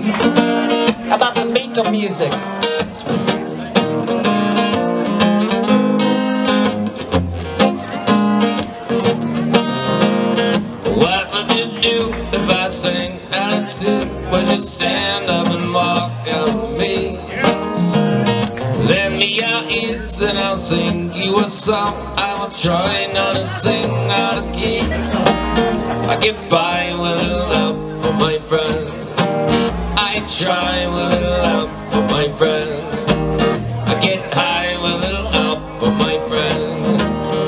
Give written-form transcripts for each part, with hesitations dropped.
How about some Beatle music? What would you do if I sang out of tune? Would you stand up and walk out with me? Lend me your ears and I'll sing you a song. I will try not to sing out of key. I get by with a little help from my friend. I try with a little help from my friend. I get high with a little help from my friend.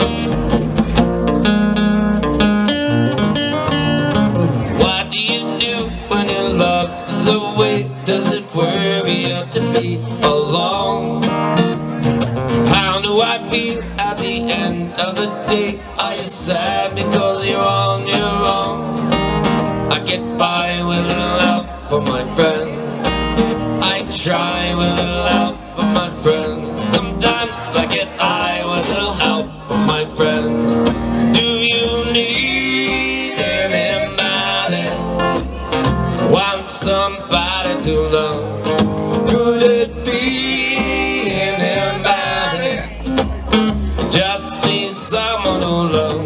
What do you do when your love is away? Does it worry you to be alone? How do I feel at the end of the day? Are you sad because you're on your own? I get by with a little help from my friend. I try with a little help from my friend. Sometimes I get high with a little help from my friend. Do you need anybody? Want somebody to love? Could it be anybody? Just need someone to love.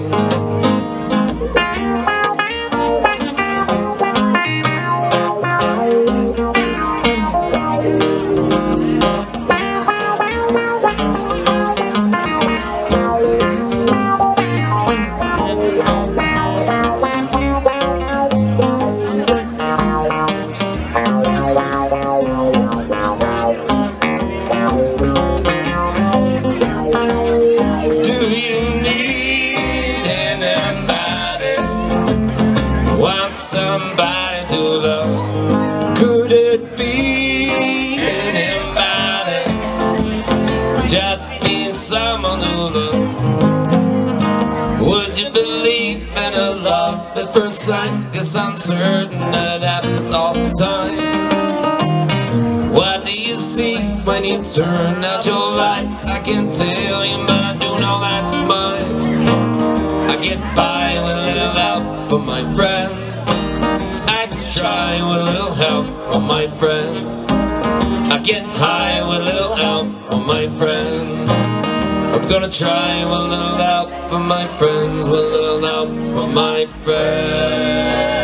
Want somebody to love? Could it be anybody? Just need someone to love. Would you believe in a love at first sight? Yes, I'm certain that it happens all the time. What do you see when you turn out your lights? I can't tell you, but I do know that's mine. I get by with a little help from my friends. I try with a little help from my friends. I get high with a little help from my friends. I'm gonna try with a little help from my friends, with a little help from my friends.